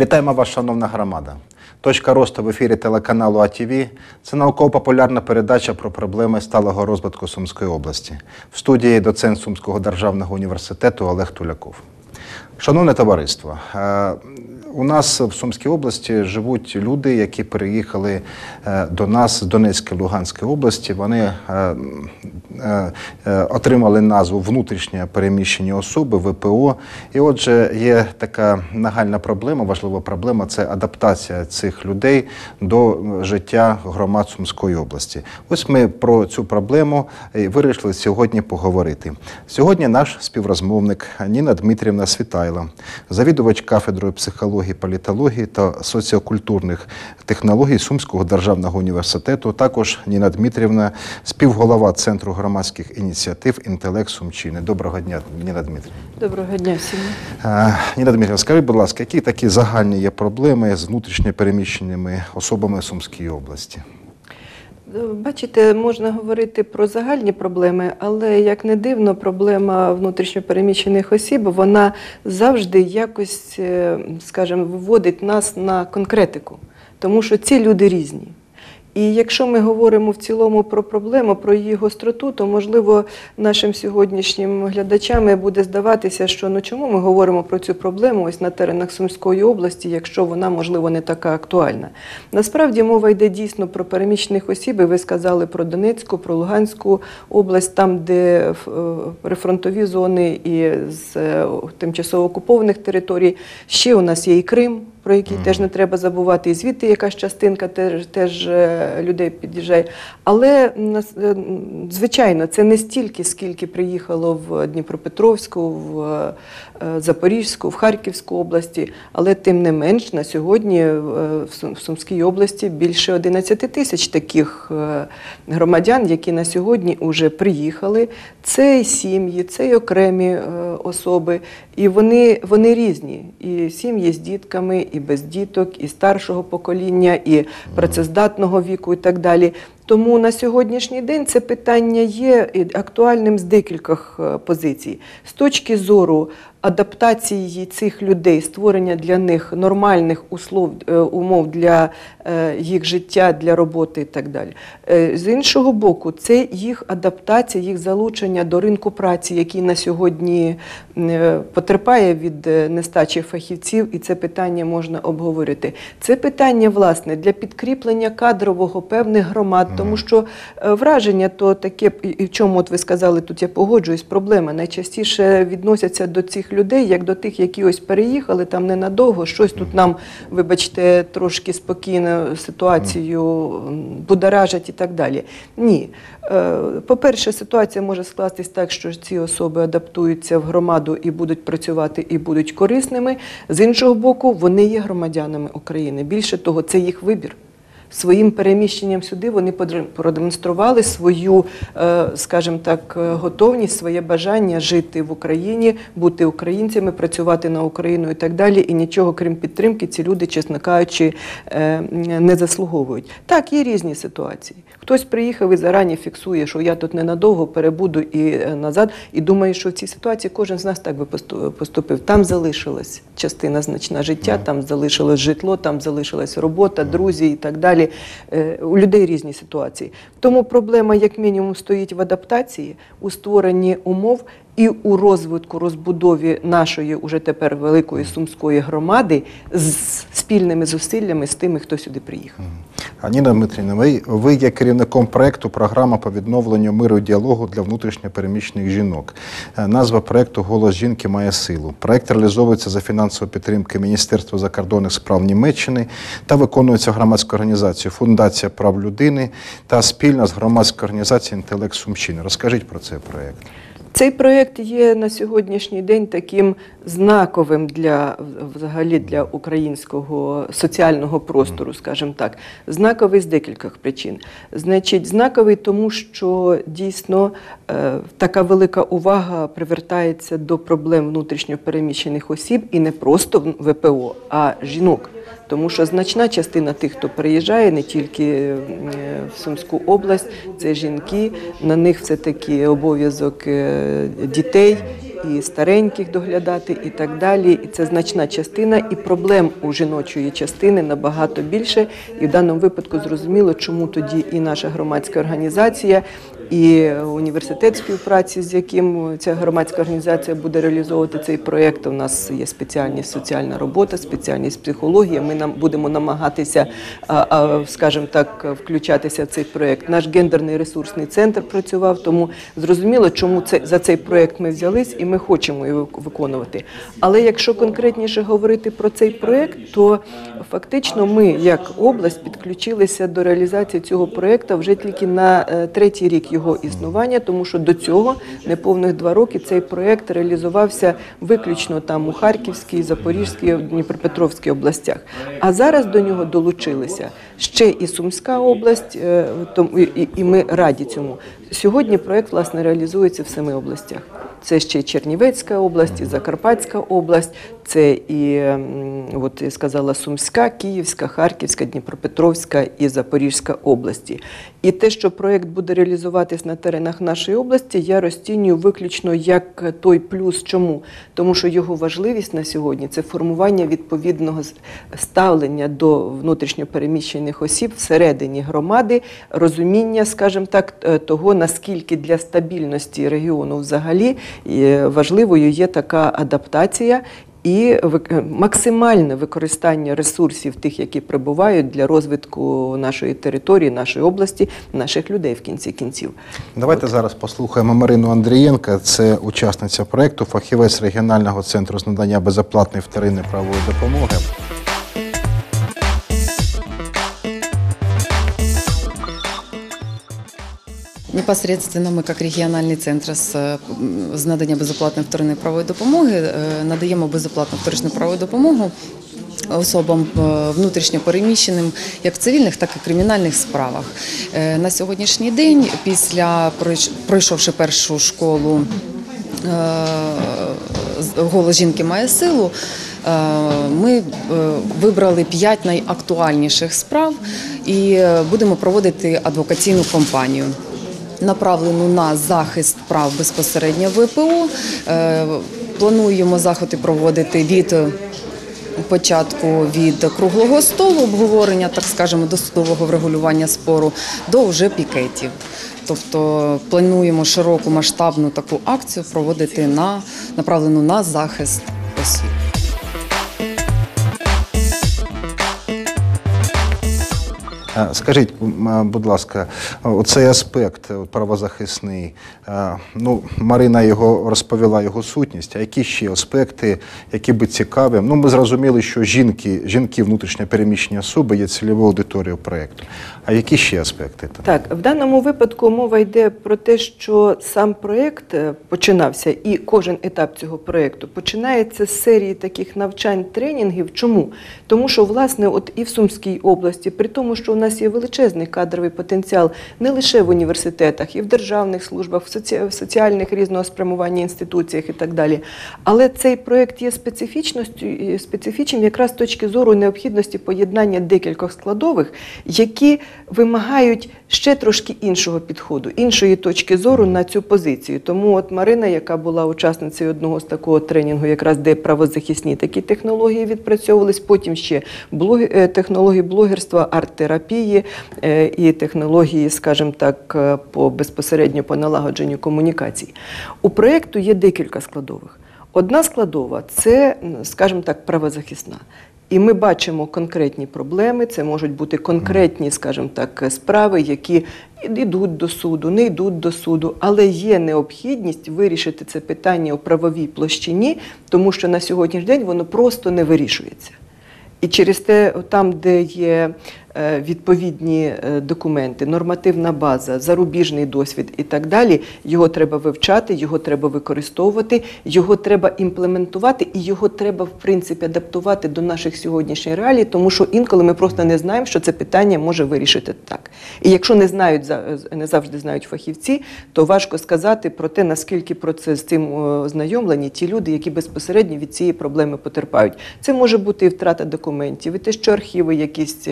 Вітаємо вас, шановна громада. «Точка росту» в ефірі телеканалу АТВ – це науково-популярна передача про проблеми сталого розвитку Сумської області. В студії доцент Сумського державного університету Олег Туляков. Шановне товариство, у нас в Сумській області живуть люди, які переїхали до нас з Донецької, Луганської області. Вони отримали назву «Внутрішньо переміщені особи» ВПО. І отже, є така нагальна проблема, важлива проблема – це адаптація цих людей до життя громад Сумської області. Ось ми про цю проблему вирішили сьогодні поговорити. Сьогодні наш співрозмовник Ніна Дмитрівна Світайло, завідувач кафедрою психології, політології та соціокультурних технологій Сумського державного університету. Також Ніна Дмитрівна, співголова Центру громадських ініціатив «Інтелект Сумщини». Доброго дня, Ніна Дмитрівна. Доброго дня всім. Ніна Дмитрівна, скажіть, будь ласка, які такі загальні є проблеми з внутрішньо переміщеними особами в Сумській області? Бачите, можна говорити про загальні проблеми, але, як не дивно, проблема внутрішньопереміщених осіб, вона завжди якось, скажімо, виводить нас на конкретику, тому що ці люди різні. І якщо ми говоримо в цілому про проблему, про її гостроту, то, можливо, нашим сьогоднішнім глядачам буде здаватися, що чому ми говоримо про цю проблему ось на теренах Сумської області, якщо вона, можливо, не така актуальна. Насправді мова йде дійсно про переміщених осіб, і ви сказали про Донецьку, про Луганську область, там, де прифронтові зони і з тимчасово окупованих територій. Ще у нас є і Крим, про який теж не треба забувати, і звідти якась частинка теж людей під'їжджає. Але, звичайно, це не стільки, скільки приїхало в Дніпропетровську, в Запорізьку, в Харківську області, але тим не менш на сьогодні в Сумській області більше 11 тисяч таких громадян, які на сьогодні вже приїхали. Це і сім'ї, це і окремі особи, і вони різні. І сім'ї з дітками, і без діток, і старшого покоління, і працездатного віку і так далі. Тому на сьогоднішній день це питання є актуальним з декількох позицій. З точки зору адаптації цих людей, створення для них нормальних умов для їх життя, для роботи і так далі. З іншого боку, це їх адаптація, їх залучення до ринку праці, який на сьогодні потерпає від нестачі фахівців, і це питання можна обговорити. Це питання, власне, для підкріплення кадрового певних громад, тому що враження то таке, і в чому от ви сказали, тут я погоджуюсь, проблема найчастіше відносяться до цих людей, як до тих, які ось переїхали там ненадовго, щось тут нам, вибачте, трошки спокійну ситуацію будоражать і так далі. Ні. По-перше, ситуація може скластись так, що ці особи адаптуються в громаду і будуть працювати, і будуть корисними. З іншого боку, вони є громадянами України. Більше того, це їх вибір. Своїм переміщенням сюди вони продемонстрували свою, скажімо так, готовність, своє бажання жити в Україні, бути українцями, працювати на Україну і так далі. І нічого, крім підтримки, ці люди, чесно кажучи, не заслуговують. Так, є різні ситуації. Хтось приїхав і зарані фіксує, що я тут ненадовго перебуду і назад, і думає, що в цій ситуації кожен з нас так би поступив. Там залишилась частина значна життя, там залишилось житло, там залишилась робота, друзі і так далі. У людей різні ситуації. Тому проблема, як мінімум, стоїть в адаптації, у створенні умов і у розвитку, розбудові нашої уже тепер великої сумської громади з спільними зусиллями з тими, хто сюди приїхав. Ніна Дмитрівна, ви є керівником проєкту «Програма по відновленню миру і діалогу для внутрішньо переміщених жінок». Назва проєкту «Голос жінки має силу». Проєкт реалізовується за фінансової підтримки Міністерства закордонних справ Німеччини та виконується громадською організацією «Фундація прав людини» та спільно з громадською організацією «Інтелект Сумщини». Розкажіть про цей проєкт. Цей проєкт є на сьогоднішній день таким знаковим взагалі для українського соціального простору, скажімо так. Знаковий з декількох причин. Значить, знаковий тому, що дійсно така велика увага привертається до проблем внутрішньо переміщених осіб і не просто ВПО, а жінок. Тому що значна частина тих, хто приїжджає, не тільки в Сумську область, це жінки, на них все-таки обов'язок дітей і стареньких доглядати, і так далі. І це значна частина, і проблем у жіночої частини набагато більше. І в даному випадку зрозуміло, чому тоді і наша громадська організація, і університет співпраці, з яким ця громадська організація буде реалізовувати цей проєкт. У нас є спеціальність соціальна робота, спеціальність психологія. Ми будемо намагатися, скажімо так, включатися в цей проєкт. Наш гендерний ресурсний центр працював, тому зрозуміло, чому за цей проєкт ми взялись і ми хочемо його виконувати. Але якщо конкретніше говорити про цей проєкт, то фактично ми, як область, підключилися до реалізації цього проєкту вже тільки на третій рік його існування, тому що до цього неповних 2 роки цей проєкт реалізувався виключно там у Харківській, Запорізькій, Дніпропетровській областях. А зараз до нього долучилися ще і Сумська область, і ми раді цьому. Сьогодні проєкт, власне, реалізується в 7 областях. Це ще і Чернівецька область, і Закарпатська область, це і, от я сказала, Сумська, Київська, Харківська, Дніпропетровська і Запорізька області. І те, що проєкт буде реалізуватись на теренах нашої області, я розцінюю виключно як той плюс. Чому? Тому що його важливість на сьогодні – це формування відповідного ставлення до внутрішньопереміщених осіб всередині громади, розуміння, скажімо так, того, наскільки для стабільності регіону взагалі важливою є така адаптація і максимальне використання ресурсів тих, які прибувають для розвитку нашої території, нашої області, наших людей в кінці кінців. Давайте зараз послухаємо Марину Андрієнко, це учасниця проєкту, фахівець регіонального центру з надання безоплатної вторинної правової допомоги. Непосредственно мы, как регіональний центр з надання безоплатної вторинної правової допомоги, надаємо безоплатну вторичну правову допомогу особам внутрішньо переміщеним як в цивільних, так і кримінальних справах. На сьогоднішній день, пройшовши першу школу «Голос жінки має силу», ми вибрали 5 найактуальніших справ і будемо проводити адвокаційну кампанію, направлену на захист прав безпосередньо ВПО. Плануємо заходи проводити від початку від круглого столу обговорення, так скажемо, досудового врегулювання спору, до вже пікетів. Тобто плануємо широку масштабну таку акцію проводити направлену на захист осіб. Скажіть, будь ласка, оцей аспект правозахисний, Марина розповіла його сутність, а які ще аспекти, які би цікаві? Ми зрозуміли, що жінки внутрішньо переміщені особи є цільовою аудиторією проєкту. А які ще аспекти? Так, в даному випадку мова йде про те, що сам проєкт починався, і кожен етап цього проєкту починається з серії таких навчань, тренінгів. Чому? Тому що, власне, от і в Сумській області, при тому, що у нас є величезний кадровий потенціал не лише в університетах, і в державних службах, в соціальних різного спрямування інституціях і так далі. Але цей проєкт є специфічним якраз з точки зору необхідності поєднання декількох складових, які вимагають ще трошки іншого підходу, іншої точки зору на цю позицію. Тому от Марина, яка була учасницею одного з такого тренінгу, якраз де правозахисні такі технології відпрацьовувались, потім ще технології блогерства, арт-терапії і технології, скажімо так, безпосередньо по налагодженню комунікацій. У проєкту є декілька складових. Одна складова – це, скажімо так, правозахисна. І ми бачимо конкретні проблеми, це можуть бути конкретні, скажімо так, справи, які йдуть до суду, не йдуть до суду, але є необхідність вирішити це питання у правовій площині, тому що на сьогоднішній день воно просто не вирішується. І через те, там, де є відповідні документи, нормативна база, зарубіжний досвід і так далі, його треба вивчати, його треба використовувати, його треба імплементувати і його треба, в принципі, адаптувати до наших сьогоднішніх реалій, тому що інколи ми просто не знаємо, що це питання може вирішити так. І якщо не завжди знають фахівці, то важко сказати про те, наскільки з цим ознайомлені ті люди, які безпосередньо від цієї проблеми потерпають. Це може бути і втрата документів, і те, що архіви якісь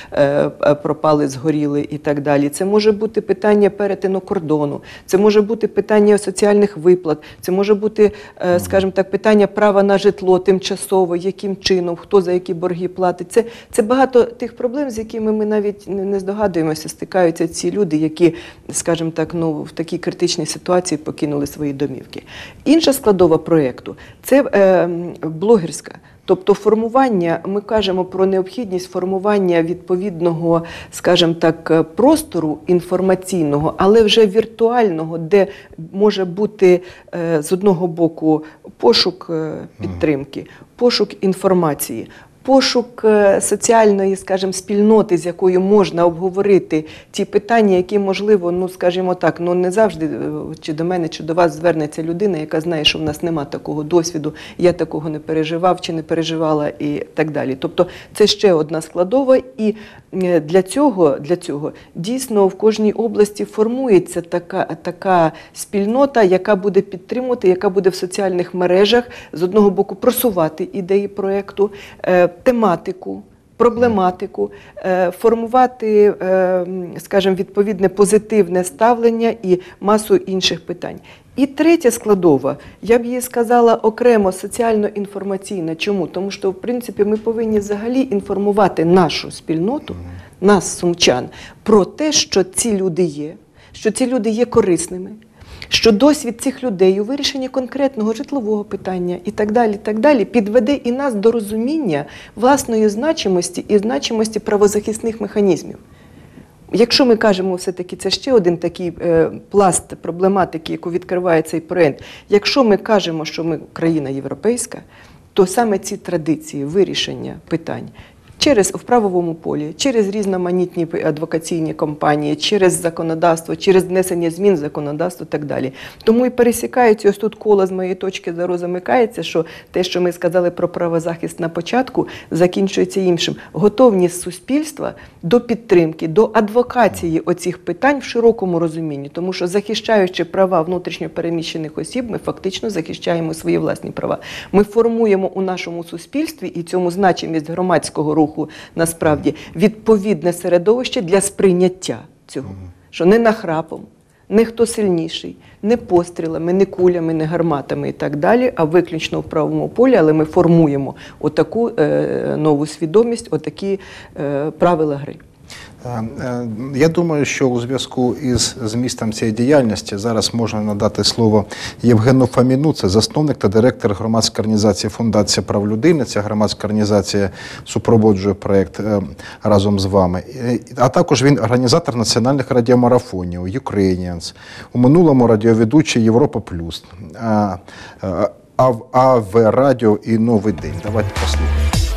пропали, згоріли і так далі. Це може бути питання перетину кордону, це може бути питання соціальних виплат, це може бути, скажімо так, питання права на житло тимчасово, яким чином, хто за які борги платить. Це багато тих проблем, з якими ми навіть не здогадуємося, стикаються ці люди, які, скажімо так, в такій критичній ситуації покинули свої домівки. Інша складова проєкту – це блогерська. Тобто формування, ми кажемо про необхідність формування відповідного, скажімо так, простору інформаційного, але вже віртуального, де може бути з одного боку пошук підтримки, пошук інформації, пошук соціальної, скажімо, спільноти, з якою можна обговорити ті питання, які, можливо, скажімо так, не завжди чи до мене, чи до вас звернеться людина, яка знає, що в нас нема такого досвіду, я такого не переживав чи не переживала і так далі. Тобто це ще одна складова, і для цього дійсно в кожній області формується така спільнота, яка буде підтримувати, яка буде в соціальних мережах, з одного боку, просувати ідеї проєкту, тематику, проблематику, формувати, скажімо, відповідне позитивне ставлення і масу інших питань. І третя складова, я б її сказала окремо, соціально-інформаційна. Чому? Тому що, в принципі, ми повинні взагалі інформувати нашу спільноту, нас, сумчан, про те, що ці люди є корисними, що досвід цих людей у вирішенні конкретного житлового питання і так далі, підведе і нас до розуміння власної значимості і значимості правозахисних механізмів. Якщо ми кажемо все-таки, це ще один такий пласт проблематики, яку відкриває цей проєкт, якщо ми кажемо, що ми країна європейська, то саме ці традиції вирішення питань в правовому полі, через різноманітні адвокаційні кампанії, через законодавство, через внесення змін в законодавство і так далі. Тому і пересікаються, ось тут коло з моєї точки зору замикається, що те, що ми сказали про правозахист на початку, закінчується іншим. Готовність суспільства до підтримки, до адвокації оцих питань в широкому розумінні. Тому що, захищаючи права внутрішньо переміщених осіб, ми фактично захищаємо свої власні права. Ми формуємо у нашому суспільстві, і цьому значимість громадського руху, насправді, відповідне середовище для сприйняття цього. Що не нахрапом, не хто сильніший, не пострілами, не кулями, не гарматами і так далі, а виключно в правовому полі, але ми формуємо отаку нову свідомість, отакі правила гри. Я думаю, що у зв'язку із змістом цієї діяльності зараз можна надати слово Євгену Фоміну, це засновник та директор громадської організації «Фундація прав людини». Ця громадська організація супроводжує проєкт разом з вами. А також він організатор національних радіомарафонів «Ukrainians», у минулому радіоведучий «Європа Плюс», АВ Радіо і «Новий день». Давайте послухаємо.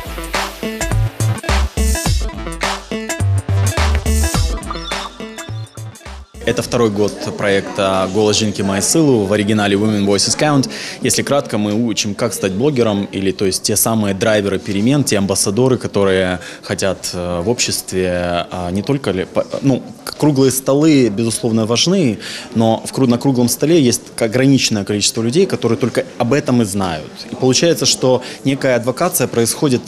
Это второй год проекта «Голос жінки має силу», в оригинале Women Voices Count. Если кратко, мы учим, как стать блогером, или то есть те самые драйверы перемен, те амбассадоры, которые хотят в обществе не только... круглые столы, безусловно, важны, но на круглом столе есть ограниченное количество людей, которые только об этом и знают. И получается, что некая адвокация происходит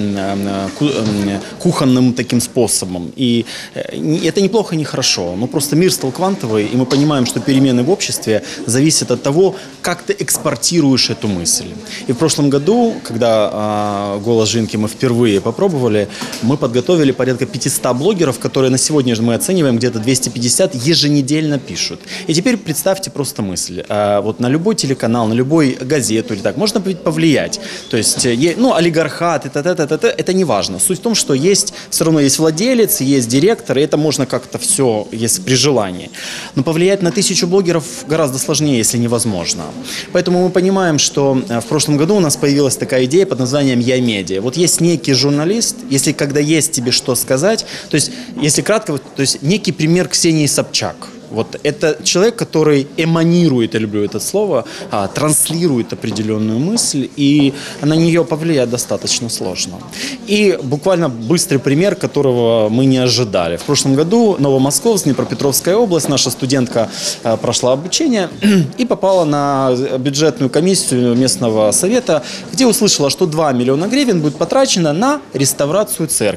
кухонным таким способом. И это неплохо и нехорошо, но просто мир стал квантовый, и мы понимаем, что перемены в обществе зависят от того, как ты экспортируешь эту мысль. И в прошлом году, когда «Голос жінки» мы впервые попробовали, мы подготовили порядка 500 блогеров, которые на сегодня мы оцениваем где-то 250 еженедельно пишут. И теперь представьте просто мысль. Вот на любой телеканал, на любой газету или так, можно повлиять. То есть, олигархат, это не важно. Суть в том, что все равно есть владелец, есть директор, и это можно как-то все, если при желании. Но повлиять на 1000 блогеров гораздо сложнее, если невозможно. Поэтому мы понимаем, что в прошлом году у нас появилась такая идея под названием «Я медиа». Вот есть некий журналист, когда есть тебе что сказать, то есть, если кратко, то есть некий пример Ксении Собчак. Вот это человек, который эманирует, я люблю это слово, транслирует определенную мысль, и на нее повлиять достаточно сложно. И буквально быстрый пример, которого мы не ожидали. В прошлом году Новомосковск, Днепропетровская область, наша студентка прошла обучение и попала на бюджетную комиссию местного совета, где услышала, что 2 миллиона гривен будет потрачено на реставрацию церкви.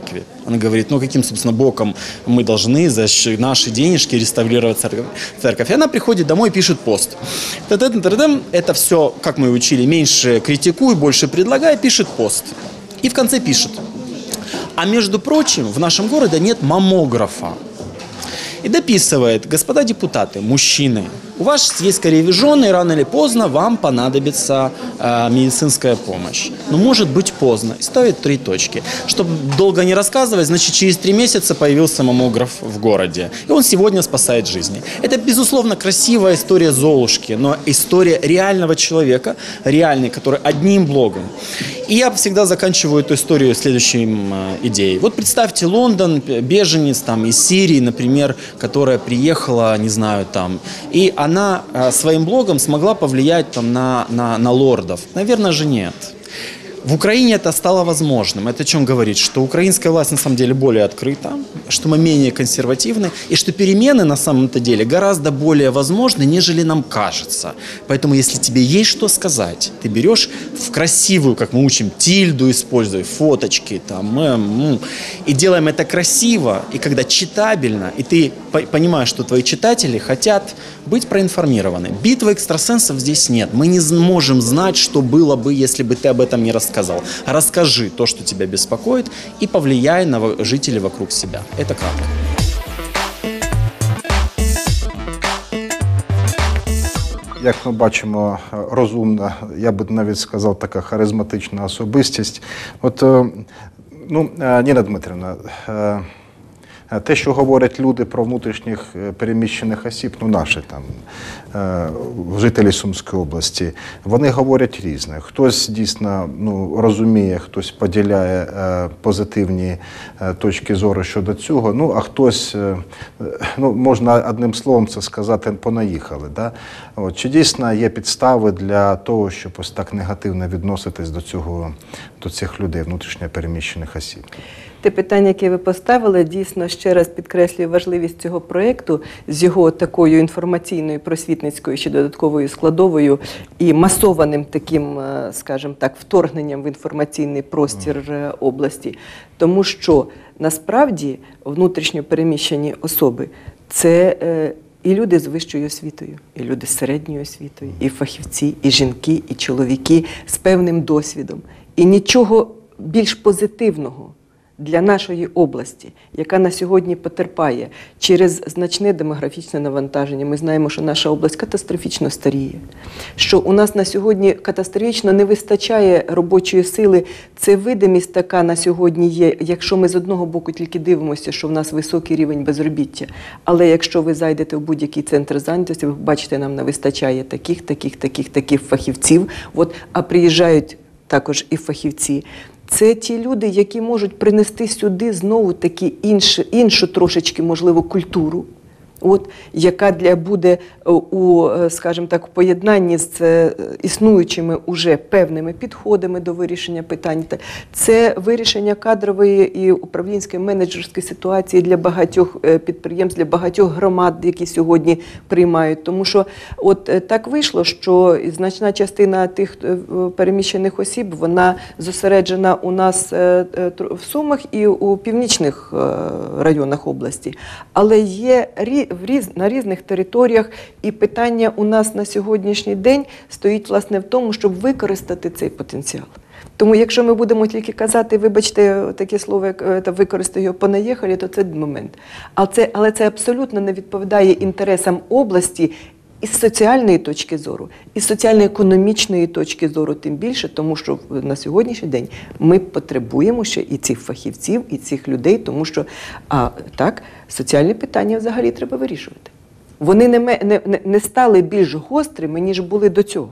Она говорит, ну каким, собственно, боком мы должны за наши денежки реставрировать церковь. И она приходит домой и пишет пост. Это все, как мы учили, меньше критикуй, больше предлагай, пишет пост. И в конце пишет. А между прочим, в нашем городе нет маммографа. И дописывает, господа депутаты, мужчины, у вас есть скорее жены, рано или поздно вам понадобится медицинская помощь. Но может быть поздно. И ставит 3 точки. Чтобы долго не рассказывать, значит, через 3 месяца появился маммограф в городе. И он сегодня спасает жизни. Это, безусловно, красивая история Золушки, но история реального человека, реальный, который одним блогом. И я всегда заканчиваю эту историю следующей идеей. Вот представьте Лондон, беженец там, из Сирии, например, которая приехала, не знаю, там, и она своим блогом смогла повлиять там, на лордов. Наверное же нет. В Украине это стало возможным. Это о чем говорит? Что украинская власть на самом деле более открыта, что мы менее консервативны, и что перемены на самом-то деле гораздо более возможны, нежели нам кажется. Поэтому, если тебе есть что сказать, ты берешь в красивую, как мы учим, тильду используй, фоточки, там, и делаем это красиво, и когда читабельно, и ты понимаешь, что твои читатели хотят быть проинформированы. Битвы экстрасенсов здесь нет. Мы не можем знать, что было бы, если бы ты об этом не рассказал. Расскажи то, что тебя беспокоит, и повлияй на жителей вокруг себя. Это кратко. Як ми бачимо, розумна, я би навіть сказав, така харизматична особистість. От, Ніна Дмитрівна, те, що говорять люди про внутрішніх переміщених осіб, наші там, жителі Сумської області, вони говорять різне. Хтось дійсно розуміє, хтось поділяє позитивні точки зору щодо цього, а хтось, можна одним словом це сказати, понаїхали. Да? От, чи дійсно є підстави для того, щоб ось так негативно відноситись до цих людей, внутрішньо переміщених осіб? Те питання, яке ви поставили, дійсно ще раз підкреслює важливість цього проєкту з його такою інформаційною, просвітницькою ще додатковою складовою і масованим таким, скажімо так, вторгненням в інформаційний простір області. Тому що насправді внутрішньо переміщені особи – це і люди з вищою освітою, і люди з середньою освітою, і фахівці, і жінки, і чоловіки з певним досвідом. І нічого більш позитивного для нашої області, яка на сьогодні потерпає через значне демографічне навантаження. Ми знаємо, що наша область катастрофічно старіє, що у нас на сьогодні катастрофічно не вистачає робочої сили. Це видимість така на сьогодні є, якщо ми з одного боку тільки дивимося, що в нас високий рівень безробіття, але якщо ви зайдете в будь-який центр зайнятості, ви бачите, нам не вистачає таких фахівців, а приїжджають також і фахівці. Це ті люди, які можуть принести сюди знову-таки іншу трошечки, можливо, культуру, яка буде у, скажімо так, поєднанні з існуючими уже певними підходами до вирішення питань. Це вирішення кадрової і управлінської менеджерської ситуації для багатьох підприємств, для багатьох громад, які сьогодні приймають. Тому що так вийшло, що значна частина тих переміщених осіб, вона зосереджена у нас в Сумах і у північних районах області. Але є на різних територіях, і питання у нас на сьогоднішній день стоїть, власне, в тому, щоб використати цей потенціал. Тому якщо ми будемо тільки казати, вибачте, таке слово, як використати його понаїхали, то це момент. Але це абсолютно не відповідає інтересам області і з соціальної точки зору, і з соціально-економічної точки зору, тим більше, тому що на сьогоднішній день ми потребуємо ще і цих фахівців, і цих людей, тому що, соціальні питання взагалі треба вирішувати. Вони не стали більш гострими, ніж були до цього.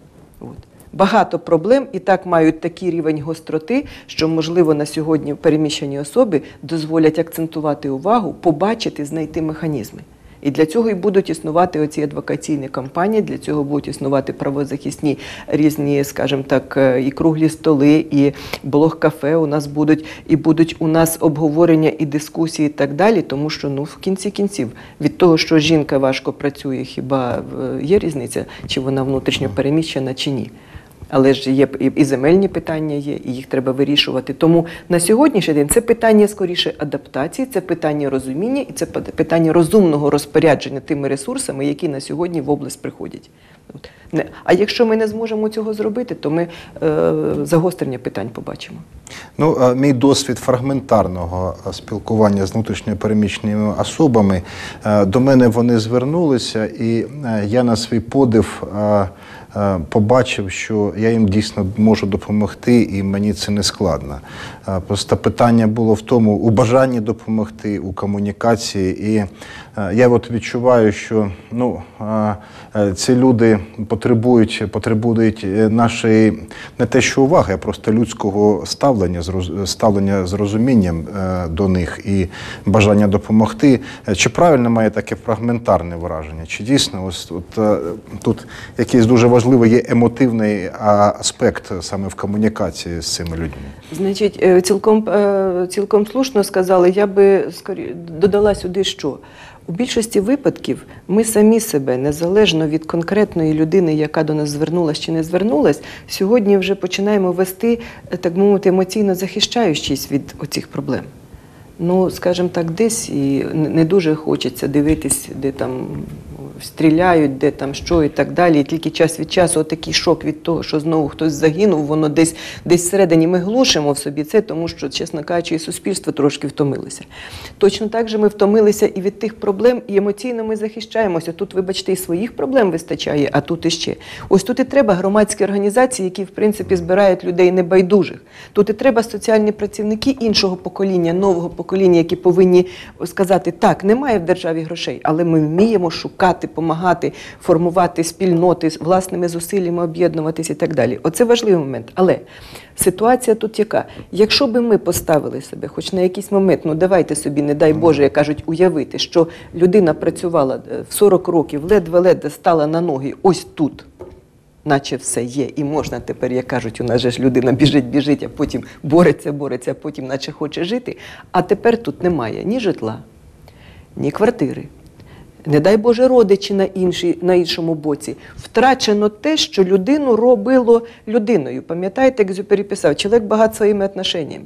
Багато проблем і так мають такий рівень гостроти, що, можливо, на сьогодні переміщені особи дозволять акцентувати увагу, побачити, знайти механізми. І для цього і будуть існувати оці адвокаційні кампанії, для цього будуть існувати правозахисні різні, скажімо так, і круглі столи, і блог-кафе у нас будуть, і будуть у нас обговорення і дискусії і так далі, тому що, в кінці кінців, від того, що жінка важко працює, хіба є різниця, чи вона внутрішньо переміщена, чи ні? Але ж є і земельні питання є, і їх треба вирішувати. Тому на сьогоднішній день це питання скоріше адаптації, це питання розуміння і це питання розумного розпорядження тими ресурсами, які на сьогодні в область приходять. А якщо ми не зможемо цього зробити, то ми загострення питань побачимо. Ну, мій досвід фрагментарного спілкування з внутрішньо переміщеними особами, до мене вони звернулися, і я на свій подив побачив, що я їм дійсно можу допомогти, і мені це не складно. Просто питання було в тому, у бажанні допомогти, у комунікації. І я от відчуваю, що ці люди потребують нашої, не те що уваги, а просто людського ставлення з розумінням до них і бажання допомогти. Чи правильно має таке фрагментарне враження? Чи дійсно тут якийсь дуже важливий є емотивний аспект саме в комунікації з цими людьми? Значить, цілком слушно сказали, я би додала сюди що? У більшості випадків ми самі себе, незалежно від конкретної людини, яка до нас звернулась чи не звернулась, сьогодні вже починаємо вести, так мовити, емоційно захищаючись від оцих проблем. Ну, скажімо так, десь і не дуже хочеться дивитись, де там стріляють, де там що і так далі. І тільки час від часу отакий шок від того, що знову хтось загинув, воно десь всередині ми глушимо в собі це, тому що, чесно кажучи, і суспільство трошки втомилося. Точно так же ми втомилися і від тих проблем, і емоційно ми захищаємося. Тут, вибачте, і своїх проблем вистачає, а тут іще. Ось тут і треба громадські організації, які, в принципі, збирають людей небайдужих. Тут і треба соціальні працівники іншого покоління, нового покоління, які повинні сказати, так, немає в державі грошей, але ми вміємо шукати, допомагати, формувати спільноти, власними зусиллями об'єднуватись і так далі. Оце важливий момент. Але ситуація тут яка? Якщо би ми поставили себе хоч на якийсь момент, ну давайте собі, не дай Боже, як кажуть, уявити, що людина працювала в 40 років, ледве-ледве стала на ноги ось тут, наче все є, і можна тепер, як кажуть, у нас же ж людина біжить, а потім бореться, а потім наче хоче жити, а тепер тут немає ні житла, ні квартири. Не дай Боже, родичі на іншому боці. Втрачено те, що людину робило людиною. Пам'ятаєте, як Екзюпері писав, чоловік багат своїми отношеннями.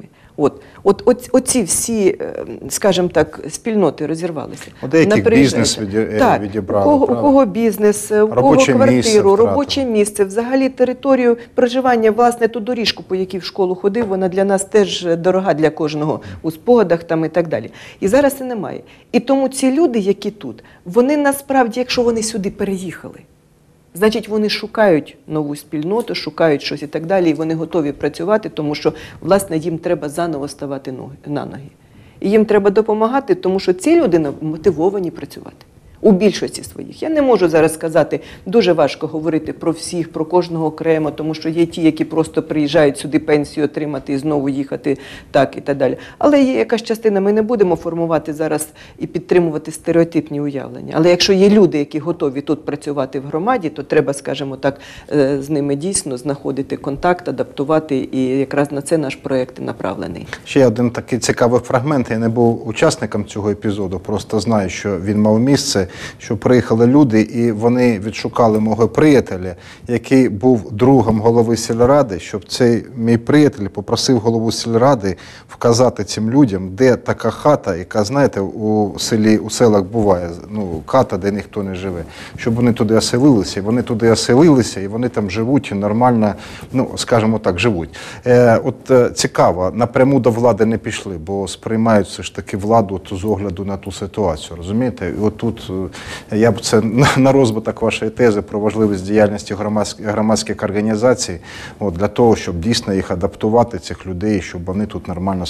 Оці всі, скажімо так, спільноти розірвалися. У деяких бізнес відібрали. У кого бізнес, у кого квартиру, робоче місце, взагалі територію проживання, власне, ту доріжку, по якій в школу ходив, вона для нас теж дорога для кожного у спогадах там і так далі. І зараз це немає. І тому ці люди, які тут, вони насправді, якщо вони сюди переїхали, значить, вони шукають нову спільноту, шукають щось і так далі, і вони готові працювати, тому що, власне, їм треба заново ставати на ноги. І їм треба допомагати, тому що ці люди мотивовані працювати. У більшості своїх. Я не можу зараз сказати, дуже важко говорити про всіх, про кожного окремо, тому що є ті, які просто приїжджають сюди пенсію отримати і знову їхати, так і так далі. Але є якась частина, ми не будемо формувати зараз і підтримувати стереотипні уявлення. Але якщо є люди, які готові тут працювати в громаді, то треба, скажімо так, з ними дійсно знаходити контакт, адаптувати, і якраз на це наш проєкт направлений. Ще один такий цікавий фрагмент. Я не був учасником цього епізоду, просто знаю, що він мав місце. Що приїхали люди, і вони відшукали мого приятеля, який був другом голови сільради, щоб цей мій приятель попросив голову сільради вказати цим людям, де така хата, яка, знаєте, у селах буває, хата, де ніхто не живе, щоб вони туди оселилися. І вони туди оселилися, і вони там живуть і нормально, скажімо так, живуть. Цікаво, напряму до влади не пішли, бо сприймають все ж таки владу з огляду на ту ситуацію, розумієте? І отут я б це на розвиток вашої тези про важливість діяльності громадських організацій, для того, щоб дійсно їх адаптувати, цих людей, щоб вони тут нормально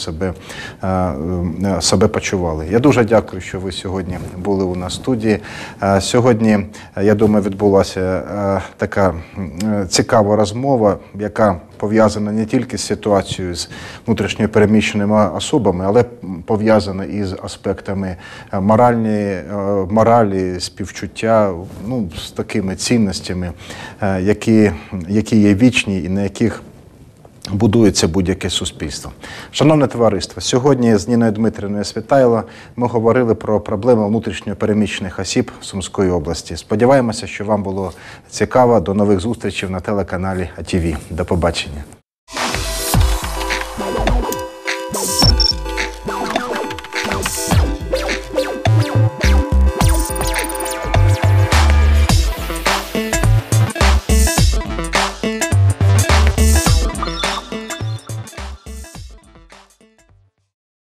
себе почували. Я дуже дякую, що ви сьогодні були у нас в студії. Сьогодні, я думаю, відбулася така цікава розмова, яка пов'язана не тільки з ситуацією з внутрішньо переміщеними особами, але пов'язана і з аспектами моралі, співчуття, з такими цінностями, які є вічні і на яких будується будь-яке суспільство. Шановне товариство, сьогодні з Ніною Дмитрівною Світайло ми говорили про проблеми внутрішньо переміщених осіб Сумської області. Сподіваємося, що вам було цікаво. До нових зустрічей на телеканалі АТВ. До побачення.